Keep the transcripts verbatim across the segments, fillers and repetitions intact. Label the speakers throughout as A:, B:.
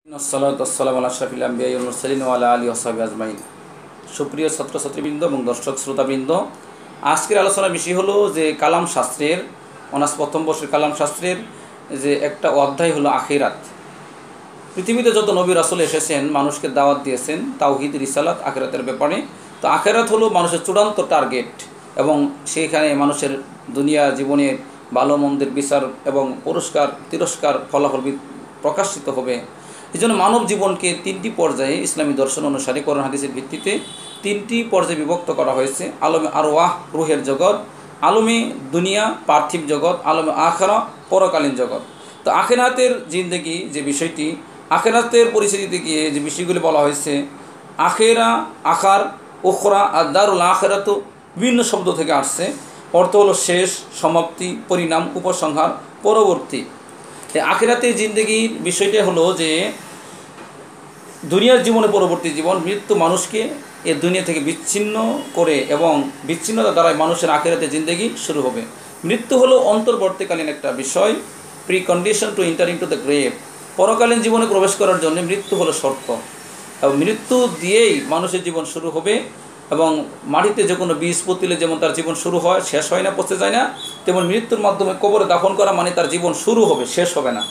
A: সুপ্রিয় ছাত্রছাত্রীবৃন্দ এবং দর্শক শ্রোতাবৃন্দ, আজকের আলোচনার বিষয় হলো যে কালাম শাস্ত্রের অনার্স প্রথম বর্ষের কালাম শাস্ত্রের যে একটা অধ্যায় হলো আখিরাত। পৃথিবীতে যত নবী রাসূল এসেছেন মানুষকে দাওয়াত দিয়েছেন তাওহীদ, রিসালাত, আখিরাতের ব্যাপারে। তো আখিরাত হলো মানুষের চূড়ান্ত টার্গেট এবং সেইখানে মানুষের দুনিয়া জীবনের ভালো মন্দের বিচার এবং পুরস্কার তিরস্কার ফলাফল প্রকাশিত হবে। এই জন্য মানব জীবনকে তিনটি পর্যায়ে ইসলামী দর্শন অনুসারে কোরআন হাদিসের ভিত্তিতে তিনটি পর্যায়ে বিভক্ত করা হয়েছে। আলমে আরওয়াহ রুহের জগৎ, আলমে দুনিয়া পার্থিব জগৎ, আলমে আখিরা পরকালীন জগৎ। তো আখিরাতের জিন্দেগি যে বিষয়টি, আখিরাতের পরিস্থিতিতে গিয়ে যে বিষয়গুলি বলা হয়েছে, আখেরা, আখার, উখরা আর দারুল আখিরাত বিভিন্ন শব্দ থেকে আসছে। অর্থ হলো শেষ, সমাপ্তি, পরিণাম, উপসংহার, পরবর্তী। আখিরাতের জিন্দেগির বিষয়টা হলো যে দুনিয়ার জীবনে পরবর্তী জীবন, মৃত্যু মানুষকে এ দুনিয়া থেকে বিচ্ছিন্ন করে এবং বিচ্ছিন্নতা দ্বারাই মানুষের আখিরাতের জিন্দেগি শুরু হবে। মৃত্যু হলো অন্তর্বর্তীকালীন একটা বিষয়, precondition to enter into the grave. পরকালীন জীবনে প্রবেশ করার জন্য মৃত্যু হলো শর্ত এবং মৃত্যু দিয়েই মানুষের জীবন শুরু হবে। এবং মাটিতে যে কোনো বীজ পুঁতলে যেমন তার জীবন শুরু হয়, শেষ হয় না, পচে যায় না, তেমন মৃত্যুর মাধ্যমে কবরে দাফন করা মানে তার জীবন শুরু হবে, শেষ হবে না।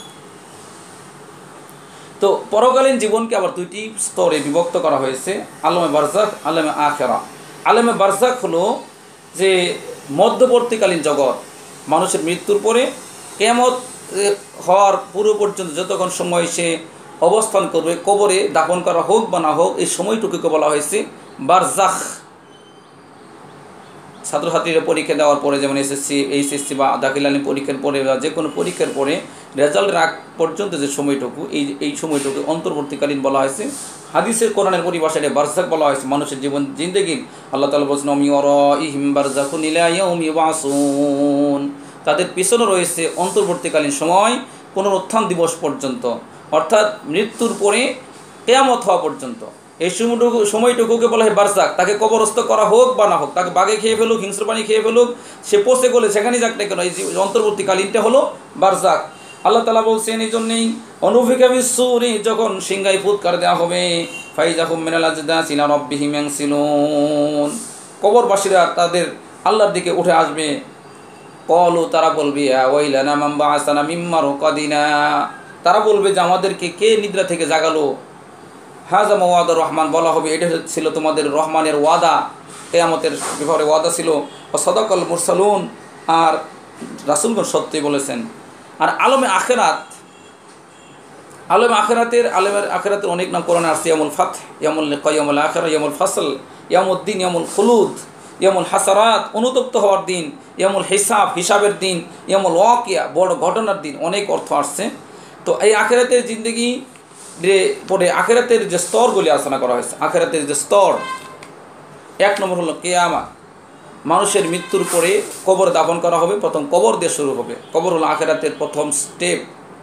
A: তো পরকালীন জীবনকে আবার দুইটি স্তরে বিভক্ত করা হয়েছে, আলমে বারজাখ, আলমে আখিরা। আলমে বারজাখ হলো যে মধ্যবর্তীকালীন জগৎ, মানুষের মৃত্যুর পরে কিয়ামত হওয়ার পূর্ব পর্যন্ত যতক্ষণ সময় সে অবস্থান করবে, কবরে দাফন করা হোক বা না হোক, এই সময়টুকুকে বলা হয়েছে বারজাখ। ছাত্রছাত্রীরা পরীক্ষা দেওয়ার পরে, যেমন এসএসসি, এইচএসসি বা দাখিল আলিম পরীক্ষার পরে বা যে কোনো পরীক্ষার পরে রেজাল্টের আগ পর্যন্ত যে সময়টুকু, এই এই সময়টুকু অন্তর্বর্তীকালীন বলা হয়েছে। হাদিসের কোরআনের পরিভাষায় বারজাখ বলা হয়েছে মানুষের জীবন জিন্দেগি। আল্লাহ তাআলা বলেছেন, অমি ওয়ারাইহিম বারজাখুন ইলা ইয়াউমি ইউবআসুন, তাদের পিছনে রয়েছে অন্তর্বর্তীকালীন সময় পুনরুত্থান দিবস পর্যন্ত, অর্থাৎ মৃত্যুর পরে কিয়ামত হওয়া পর্যন্ত। এই সময়টুকু সময়টুকুকে বলা হয় বারজাখ। তাকে কবরস্থ করা হোক বা না হোক, তাকে বাঘে খেয়ে ফেলুক, হিংস্র প্রাণী খেয়ে ফেলুক, সে পচে গলে সেখানেই যাক না কেন, এই অন্তর্বর্তীকালীনটা হলো বারজাখ। আল্লাহ তাআলা বলছেন এই জন্যেই, অনুফিকা বিসসূরি, যখন সিংহায় ফুৎকার দেওয়া হবে, ফাইজাহুম মিনাল আজদাসি ইলা রাব্বিহিম ইয়ানসিলুন, কবরবাসীরা তাদের আল্লাহর দিকে উঠে আসবে। ক্বালু, তারা বলবে, ইয়া ওয়াইলানা মান বাআসানা মিন মারকাদিনা, তারা বলবে যে আমাদেরকে কে নিদ্রা থেকে জাগালো। হাজা মাওয়াদুর রহমান, বলা হবে এটা ছিল তোমাদের রহমানের ওয়াদা, কিয়ামতের ব্যাপারে ওয়াদা ছিল। ও সাদাকাল মুরসালুন, আর রাসূলগণ সত্যই বলেছেন। আর আলমে আখিরাত, আলমে আখিরাতের আলমের আখিরাতের অনেক নাম কোরআনে আসছে। ইয়ামুল ফাতহ, ইয়ামুল লিকা, ইয়ামুল আখিরা, ইয়ামুল ফাসল, ইয়ামুদ্দিন, ইয়ামুল খুলুদ, ইয়ামুল হাসারাত, অনুতপ্ত হওয়ার দিন, ইয়ামুল হিসাব, হিসাবের দিন, ইয়ামুল ওয়াকিয়া, বড় ঘটনার দিন, অনেক অর্থ আসছে। তো এই আখিরাতের জিন্দেগি পরে আখিরাতের যে স্তরগুলি আলোচনা করা হয়েছে। আখিরাতের যে স্তর, এক নম্বর হলো কিয়ামত, মানুষের মৃত্যুর পরে কবর দাফন করা হবে, প্রথম কবর দিয়ে শুরু হবে। কবর হলো আখিরাতের প্রথম স্টেপ।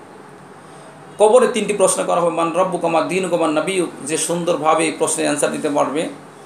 A: কবরে তিনটি প্রশ্ন করা হবে, মান রব্বুকা মা দীনুকা মান নাবিয়্যুক, যে সুন্দরভাবে প্রশ্নের অ্যান্সার দিতে পারবে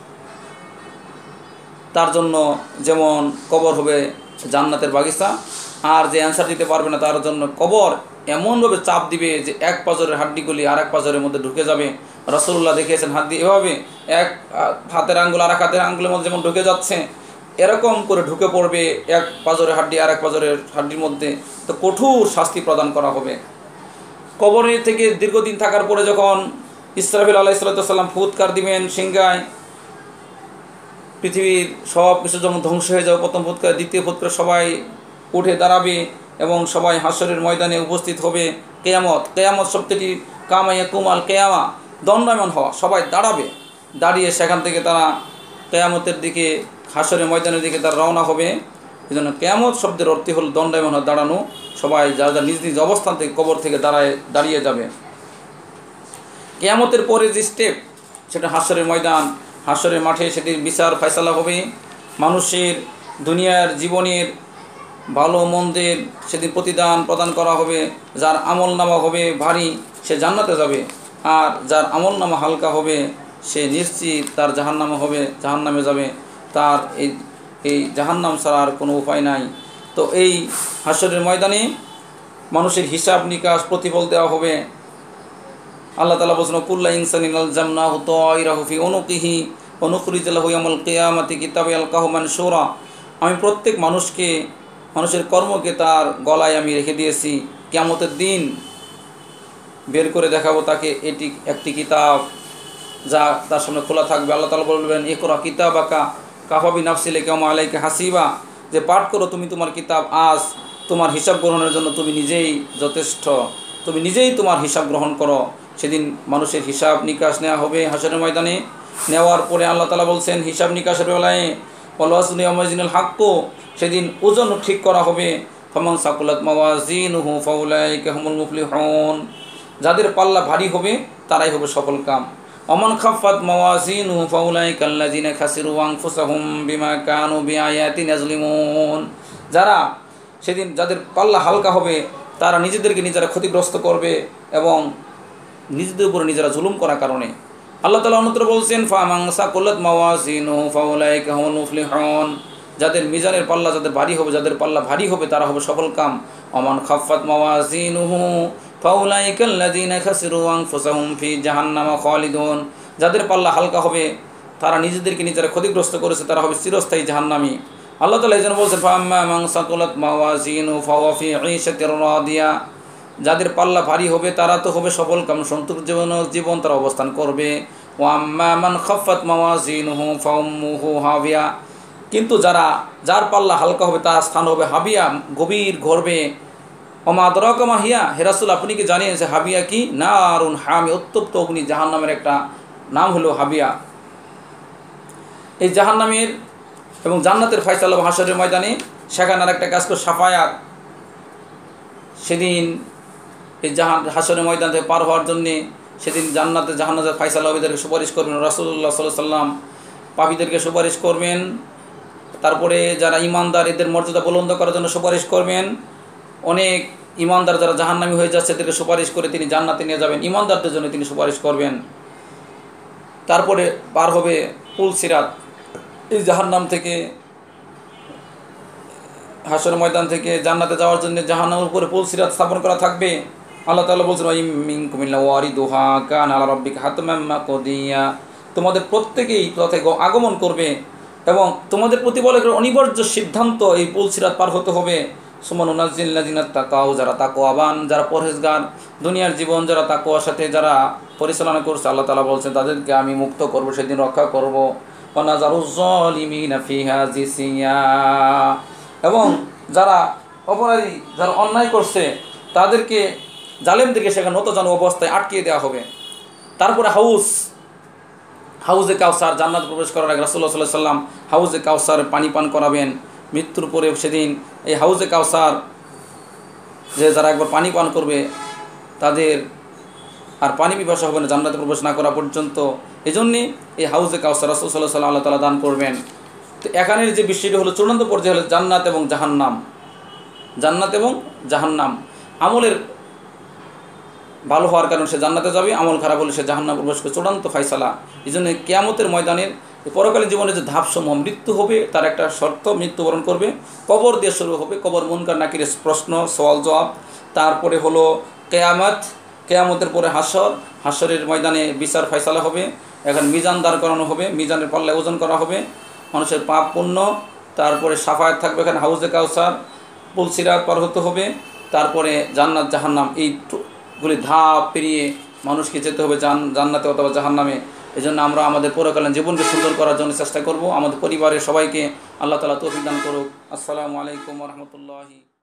A: তার জন্য যেমন কবর হবে জান্নাতের বাগিচা, আর যে অ্যান্সার দিতে পারবে না তার জন্য কবর এমনভাবে চাপ দিবে যে এক পাজরের হাড্ডিগুলি আর এক পাজরের মধ্যে ঢুকে যাবে। রাসূলুল্লাহ দেখিয়েছেন হাত দিয়ে এভাবে এক হাতের আঙ্গুল আর এক হাতের আঙ্গুলের মধ্যে যেমন ঢুকে যাচ্ছে, এরকম করে ঢুকে পড়বে এক পাজরের হাড্ডি আর এক পাজরের হাড্ডির মধ্যে। তো কঠোর শাস্তি প্রদান করা হবে। কবরের থেকে দীর্ঘদিন থাকার পরে যখন ইসরাফিল আলাইহিস সালাম ফুৎকার দিবেন সিংহায়, পৃথিবীর সব কিছু যখন ধ্বংস হয়ে যাবে, প্রথম ফুৎকার, দ্বিতীয় ফুৎকার, সবাই উঠে দাঁড়াবে এবং সবাই হাসরের ময়দানে উপস্থিত হবে। কিয়ামত, কিয়ামত শব্দটি কামা ইয়াকুমাল কিয়ামা, দণ্ডায়মান হওয়া, সবাই দাঁড়াবে, দাঁড়িয়ে সেখান থেকে তারা কিয়ামতের দিকে, হাসরের ময়দানের দিকে তারা রওনা হবে। এই জন্য কিয়ামত শব্দের অর্থ হল দণ্ডায়মান হওয়া, দাঁড়ানো। সবাই যারা যারা নিজ নিজ অবস্থান থেকে কবর থেকে দাঁড়ায় দাঁড়িয়ে যাবে। কিয়ামতের পরে যে স্টেপ, সেটা হাসরের ময়দান, হাসরের মাঠে সেটির বিচার ফয়সালা হবে। মানুষের দুনিয়ার জীবনের ভালো মন্দের সেদিন প্রতিদান প্রদান করা হবে। যার আমল নামা হবে ভারী সে জান্নাতে যাবে, আর যার আমল নামা হালকা হবে সে নিশ্চিত তার জাহান্নামে হবে, জাহান্নামে যাবে। তার এই এই জাহান্নাম ছাড়া আর কোনো উপায় নাই। তো এই হাসরের ময়দানে মানুষের হিসাব নিকাশ প্রতিফল দেওয়া হবে। আল্লাহ তাআলা বলেন কুল্লা ইনসানিন আলজামনাহু তায়রাহু ফি উনুকিহি ওয়া নুখরিজু লাহু ইয়াওমাল কিয়ামাতি কিতাবান ইয়ালকাহু মানশুরা। আমি প্রত্যেক মানুষকে মানুষের কর্মকে তার গলায় আমি রেখে দিয়েছি, কিয়ামতের দিন বের করে দেখাবো তাকে এটি একটি কিতাব যা তার সামনে খোলা থাকবে। আল্লাহ তাআলা বলবেন ইকরা কিতাবাকা কাফা বিনাফসিকা ওয়া আলাইকা হাসিবা, যে পাঠ করো তুমি তোমার কিতাব, আজ তোমার হিসাব গ্রহণের জন্য তুমি নিজেই যথেষ্ট, তুমি নিজেই তোমার হিসাব গ্রহণ করো। সেদিন মানুষের হিসাব নিকাশ নেওয়া হবে হাসরের ময়দানে। নেওয়ার পরে আল্লাহ তাআলা বলছেন হিসাব নিকাশের বেলায় ওয়ালওয়াজনু ইয়াওমাইযিনিল হাক্ক, সেদিন ওজন ঠিক করা হবে। ফামান সাকুলাত মাওয়াজিনুহু ফাউলাইকা হুমুল মুফলিহুন, যাদের পাল্লা ভারী হবে তারাই হবে সফল কাম। ওমান খাফফাত মাওয়াজিনুহু ফাউলাইকা আল্লাযিনা খাসিরু আনফুসাহুম বিমা কানু বিআয়াতিনা ইয়াজলিমুন, যারা সেদিন যাদের পাল্লা হালকা হবে তারা নিজেদেরকে নিজেরা ক্ষতিগ্রস্ত করবে এবং নিজেদের উপরে নিজেরা জুলুম করার কারণে। আল্লাহ তাআলা অন্যত্র বলছেন ফামান সাকুলাত মাওয়াজিনুহু ফাউলাইকা হুমুল মুফলিহুন, যাদের মিজানের পাল্লা যাদের ভারী হবে, যাদের পাল্লা ভারী হবে তারা হবে সফল কাম। ওমান খাফফাত মাওয়াজিনুহু ফাউলাইকা আল্লাযিনা খাসিরু আনফুসাহুম ফি জাহান্নামা খালিদুন, যাদের পাল্লা হালকা হবে তারা নিজেদেরকে নিজেরা ক্ষতিগ্রস্ত করেছে, তারা হবে চিরস্থায়ী জাহান্নামী। আল্লাহ তাআলা এই জন্য বলছেন ফাআম্মা মান সাকুলাত মাওয়াজিনুহু ফাহুয়া ফি ঈশাতির রাদিয়া, যাদের পাল্লা ভারী হবে তারা তো হবে সফল কাম, সন্তোষজনক জীবন তারা অবস্থান করবে। ওয়া আম্মা মান খাফফাত মাওয়াজিনুহু ফাউম্মুহু হাবিয়া, কিন্তু যারা যার পাল্লা হালকা হবে তার স্থান হবে হাবিয়া, গভীর গর্বে। ওমা আদরাকা মা হিয়া, হে রাসূল আপনি কি জানেন যে হাবিয়া কি? নারুন হামি, উত্তপ্ত অগ্নি, জাহান্নামের একটা নাম হলো হাবিয়া। এই জাহান্নামের এবং জান্নাতের ফয়সালা হাসরের ময়দানে সেখানে আর একটা কাজ করে সাফায়াত। সেদিন এই জাহান হাসরের ময়দান থেকে পার হওয়ার জন্যে সেদিন জান্নাতে জাহান্নাতের ফয়সালা ওদেরকে সুপারিশ করবেন রাসূলুল্লাহ সাল্লাল্লাহু আলাইহি সাল্লাম, পাপীদেরকে সুপারিশ করবেন। তারপরে যারা ইমানদার এদের মর্যাদা বুলন্দ করার জন্য সুপারিশ করবেন। অনেক ইমানদার যারা জাহান্নামী হয়ে যাচ্ছে এদেরকে সুপারিশ করে তিনি জান্নাতে নিয়ে যাবেন, ইমানদারদের জন্য তিনি সুপারিশ করবেন। তারপরে পার হবে পুল সিরাত, এই জাহান্নাম থেকে হাসরের ময়দান থেকে জান্নাতে যাওয়ার জন্য জাহান্নামের উপরে পুল সিরাত স্থাপন করা থাকবে। আল্লাহ তাআলা বলছেন ওয়া মিনকুম ইল্লা ওয়ারিদুহা কানা আলা রাব্বিকা হাতমান মাকদিয়া, তোমাদের প্রত্যেকেই পথে আগমন করবে এবং তোমাদের প্রতি বলে অনিবার্য সিদ্ধান্ত এই পুল সিরাত পার হতে হবে। সুমান উনাজিল্লাযিনা তাকাও, যারা তাকওয়াবান, যারা পরহেজগার, দুনিয়ার জীবন যারা তাকওয়ার সাথে যারা পরিচালনা করছে আল্লাহ তাআলা বলছেন তাদেরকে আমি মুক্ত করব, সেদিন রক্ষা করব। ওয়া নাযারুজ জালিমিনা ফিহা জিসিয়া, এবং যারা অপরাধী যারা অন্যায় করছে তাদেরকে জালেমদেরকে সেখানে নতজানু অবস্থায় আটকিয়ে দেওয়া হবে। তারপরে হাউস হাউজে কাউসার, জান্নাত প্রবেশ করার আগে রাসূলুল্লাহ সাল্লাল্লাহু আলাইহি সাল্লাম হাউজে কাউসার পানি পান করাবেন। মৃত্যুর পরে সেদিন এই হাউজে কাউসার যে যারা একবার পানি পান করবে তাদের আর পানি পিপাসা হবে না জান্নাতে প্রবেশ না করা পর্যন্ত। এই জন্যে এই হাউজে কাউসার রাসূল সাল্লাল্লাহু আলাইহি সাল্লাম আল্লাহ তাআলা দান করবেন। তো এখানের যে বিষয়টি হলো চূড়ান্ত পর্যায়ে হলো জান্নাত এবং জাহান্নাম, জান্নাত এবং জাহান্নাম। আমলের ভালো হওয়ার কারণে সে জান্নাতে যাবে, আমল খারাপ হলে সে জাহান্নামে প্রবেশ করে, চূড়ান্ত ফয়সালা। এই জন্য কিয়ামতের ময়দানের পরকালীন জীবনে যে ধাপসমূহ, মৃত্যু হবে তার একটা শর্ত, মৃত্যুবরণ করবে, কবর দিয়ে শুরু হবে, কবর মুনকার নাকিরের প্রশ্ন সওয়াল জবাব, তারপরে হলো কিয়ামত, কিয়ামতের পরে হাসর, হাসরের ময়দানে বিচার ফয়সালা হবে। এখন মিজান দাঁড় করানো হবে, মিজানের পাল্লায় ওজন করা হবে মানুষের পাপ পুণ্য। তারপরে সাফায়াত থাকবে, এখানে হাউজে কাউসার, পুল সিরাত পার হতে হবে। তারপরে জান্নাত জাহান্নাম, এইগুলি ধাপ পেরিয়ে মানুষকে যেতে হবে জান্নাতে অথবা জাহান্নামে। এই জন্য আমরা আমাদের পরকালীন জীবনকে সুন্দর করার জন্য চেষ্টা করব। আমাদের পরিবারের সবাইকে আল্লাহ তাআলা তৌফিক দান করুক। আসসালামু আলাইকুম ওয়া রাহমাতুল্লাহি।